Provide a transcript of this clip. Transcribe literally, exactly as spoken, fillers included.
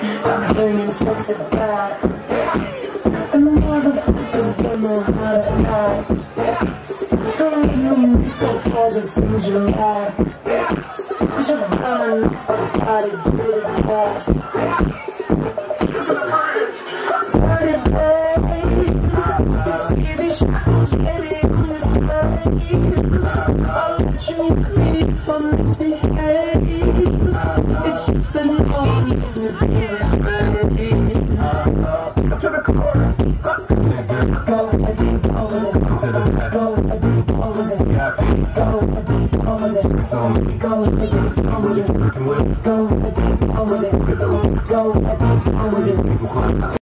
I'm burning sexy back. The motherfuckers don't know how to act. Don't let them go for the things you like. Cause you're running up a body really fast. Just hurt it, babe. You see these shackles, baby, on this slave. I'll let you be from misbehave. It's just the norm, makes me feel this way. To the chorus. Go, baby, go with it. To the back. Go, baby, go with it. Go, baby, go with it. It's on me. Go, baby, go with it. Go, baby, go with it. Go, baby, go with it.